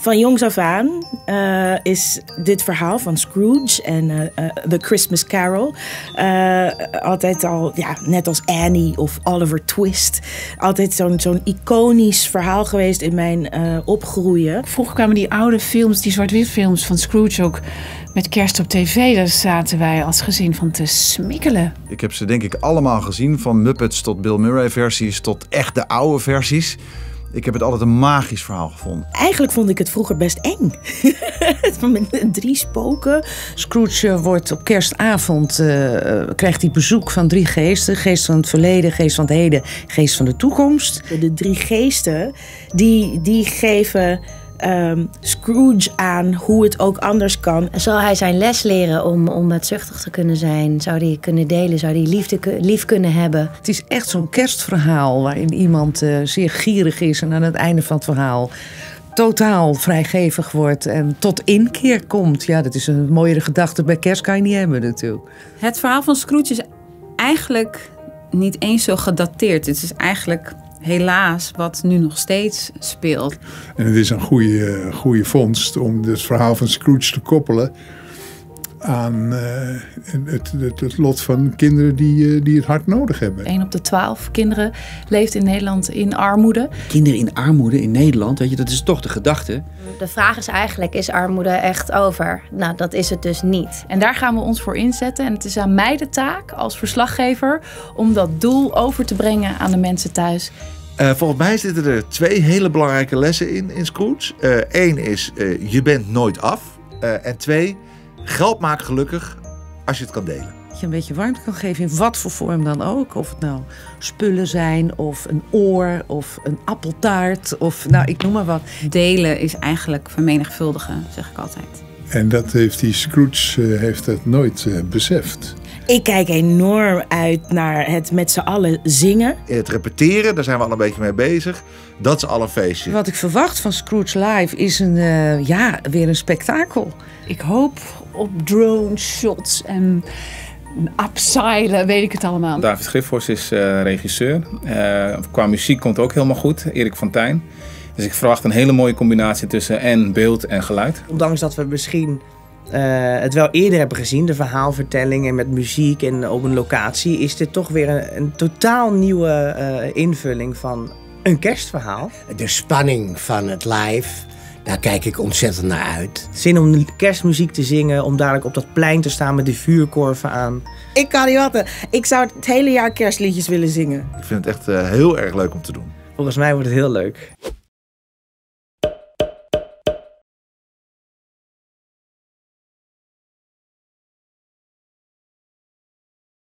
Van jongs af aan is dit verhaal van Scrooge en The Christmas Carol altijd al, ja, net als Annie of Oliver Twist, altijd zo'n iconisch verhaal geweest in mijn opgroeien. Vroeger kwamen die oude films, die zwart-wit films van Scrooge ook met kerst op tv. Daar zaten wij als gezin van te smikkelen. Ik heb ze denk ik allemaal gezien, van Muppets tot Bill Murray versies tot echt de oude versies. Ik heb het altijd een magisch verhaal gevonden. Eigenlijk vond ik het vroeger best eng. Met 3 spoken. Scrooge wordt op kerstavond, krijgt hij bezoek van 3 geesten. Geest van het verleden, geest van het heden, geest van de toekomst. De 3 geesten, die geven Scrooge aan hoe het ook anders kan. Zal hij zijn les leren om onbaatzuchtig te kunnen zijn? Zou hij kunnen delen? Zou hij lief kunnen hebben? Het is echt zo'n kerstverhaal waarin iemand zeer gierig is en aan het einde van het verhaal totaal vrijgevig wordt en tot inkeer komt. Ja, dat is een mooiere gedachte bij kerst kan je niet hebben natuurlijk. Het verhaal van Scrooge is eigenlijk niet eens zo gedateerd. Het is eigenlijk helaas wat nu nog steeds speelt. En het is een goede vondst om het verhaal van Scrooge te koppelen aan het lot van kinderen die het hard nodig hebben. 1 op de 12 kinderen leeft in Nederland in armoede. Kinderen in armoede in Nederland, weet je, dat is toch de gedachte. De vraag is eigenlijk, is armoede echt over? Nou, dat is het dus niet. En daar gaan we ons voor inzetten. En het is aan mij de taak als verslaggever om dat doel over te brengen aan de mensen thuis. Volgens mij zitten er 2 hele belangrijke lessen in Scrooge. 1 is, je bent nooit af. En 2, geld maakt gelukkig als je het kan delen. Dat je een beetje warmte kan geven in wat voor vorm dan ook. Of het nou spullen zijn, of een oor, of een appeltaart, of nou, ik noem maar wat. Delen is eigenlijk vermenigvuldigen, zeg ik altijd. En dat heeft die Scrooge heeft dat nooit beseft. Ik kijk enorm uit naar het met z'n allen zingen. Het repeteren, daar zijn we al een beetje mee bezig. Dat is al een feestje. Wat ik verwacht van Scrooge Live is weer een spektakel. Ik hoop op drone shots en upsilen, weet ik het allemaal. David Griffors is regisseur. Qua muziek komt het ook helemaal goed. Erik van Tijn. Dus ik verwacht een hele mooie combinatie tussen en beeld en geluid. Ondanks dat we misschien het wel eerder hebben gezien, de verhaalvertelling en met muziek en op een locatie, is dit toch weer een totaal nieuwe invulling van een kerstverhaal. De spanning van het live, daar kijk ik ontzettend naar uit. Zin om kerstmuziek te zingen, om dadelijk op dat plein te staan met de vuurkorven aan. Ik kan niet wachten. Ik zou het hele jaar kerstliedjes willen zingen. Ik vind het echt heel erg leuk om te doen. Volgens mij wordt het heel leuk.